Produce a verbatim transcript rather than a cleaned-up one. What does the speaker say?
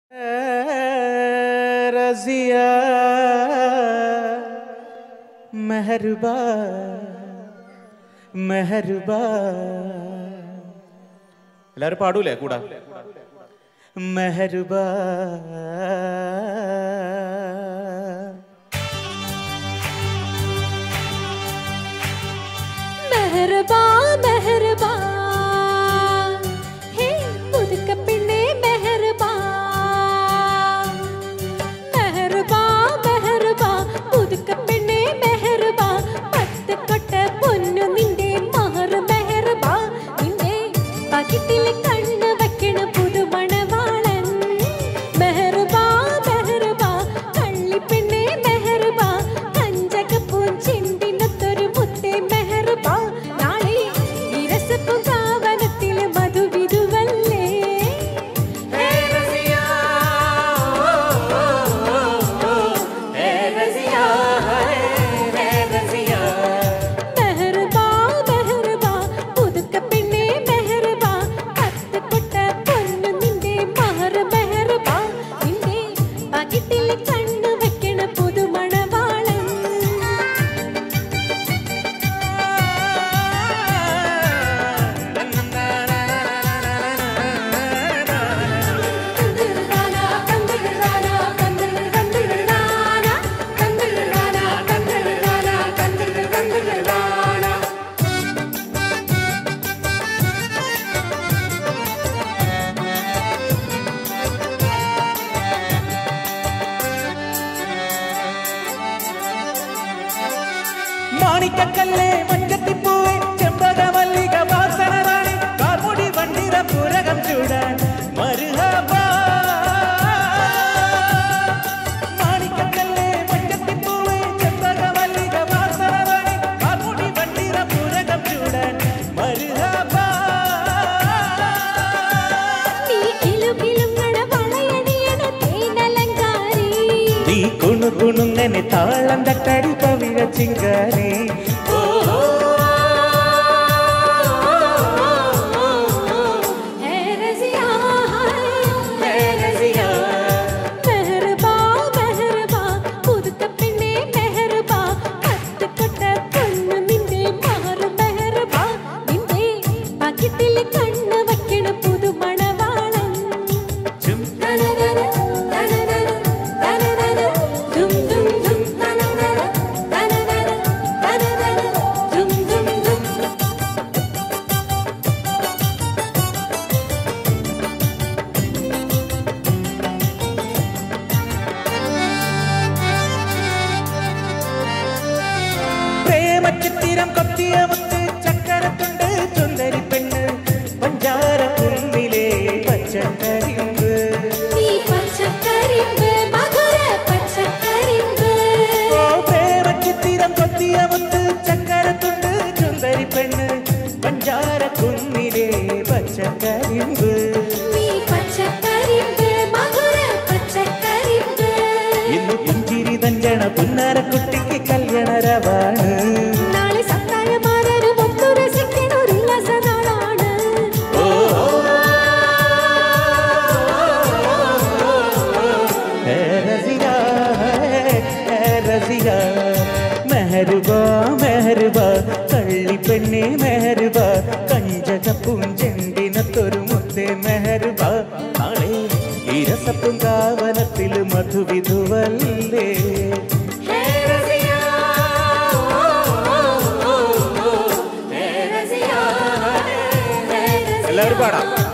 रज़िया मेहरुबा मेहरुबा എല്ലാവരും പാടൂലേ കൂടാ മെഹറുബാ മെഹറുബാ മെഹറുബാ ഹേ പുതുക്ക പെണ്ണേ മെഹറുബാ മെഹറുബാ മെഹറുബാ പുതുക്ക പെണ്ണേ മെഹറുബാ പത്ത് കൊട്ട പൊന്നു നിന്റെ മഹർ മെഹറുബാ നിന്റെ പകിട്ടിലെ കണ്ണ് വെക്കണ പുതുമണവാളൻ മെഹറുബാ മെഹറുബാ കള്ളിപ്പെണ്ണേ മെഹറുബാ കഞ്ചകപ്പൂൻ ചിന്തിനത്തൊരു മുത്തേ മെഹറുബാ നാളെ ഇരസപ്പും കാവനത്തിലെ മധുവിധുവല്ലേ ഹേ റസിയ ഹേ റസിയ ഹേ റസിയ മെഹറുബാ മെഹറുബാ പുതുക്ക പെണ്ണേ മെഹറുബാ പത്ത് കൊട്ട പൊന്നു നിന്റെ മഹർ മെഹറുബാ നിന്റെ പകിട്ടിലെ കണ്ണ് വെക്കണ പുതുമണവാളൻ മാണിക്കക്കല്ലേ മഞ്ചത്തിപ്പൂവേ ചെമ്പകമല്ലിക വാസനറാണി കാർമുടി വണ്ടിര പുരകം ചൂടാൻ മർഹബാ മാണിക്കക്കല്ലേ മഞ്ചത്തിപ്പൂവേ ചെമ്പകമല്ലിക വാസനറാണി കാർമുടി വണ്ടിര പുരകം ചൂടാൻ മർഹബാ നീ കിലുകിലുങ്ങണ വളയണിയണ തേനലങ്കാരി നീ കുണു കുണുങ്ങനെ താളം തട്ടടി പവിഴ ചിങ്കാരി ഹേ റസിയ ഹേ റസിയ മെഹറുബാ മെഹറുബാ പുതുക്ക പെണ്ണേ മെഹറുബാ പത്ത് കൊട്ട പൊന്നു നിന്റെ മഹർ മെഹറുബാ നിന്റെ പകിട്ടിലെ കണ്ണ് വെക്കണ പുതുമണവാളൻ ചും തനനന തനനന തനനന ദും ദും ദും തനനന തനനന തനനന ദും ദും ദും പ്രേമച്ചിത്തിരം കൊത്തിയ മുത്ത് ചക്കരത്തുണ്ട് ചുന്ദരി പെണ്ണ് പഞ്ചാര കുന്നിലെ പച്ചക്കരിമ്പ് നീ പച്ചക്കരിമ്പ് മധുര പച്ചക്കരിമ്പ് ഓ പ്രേമച്ചിത്തിരം കൊത്തിയ മുത്ത് ചക്കരത്തുണ്ട് ചുന്ദരി പെണ്ണ് പഞ്ചാര കുന്നിലെ പച്ചക്കരിമ്പ് നീ പച്ചക്കരിമ്പ് മധുര പച്ചക്കരിമ്പ് ഇന്ന് പുഞ്ചിരി തഞ്ചണ പുന്നാരക്കുട്ടിക്ക് കല്യാണരവാണ് നാളെ സത്തായമാരൊരു ഒത്തു രസിക്കണ ഒരു ഉല്ലാസനാളാണ് ഹേ റസിയ ഹേ റസിയ മെഹറുബാ മെഹറുബാ കള്ളിപ്പെണ്ണേ മെഹറുബാ കഞ്ചകപ്പൂൻ ചെണ്ടിനത്തൊരു മുത്തേ മെഹറുബാ നാളെ ഇരസപ്പും കാവനത്തിൽ മധുവിധുവല്ലേ ഹേ റസിയ ഹേ റസിയ ഹേ റസിയ എല്ലാവരും പാടാം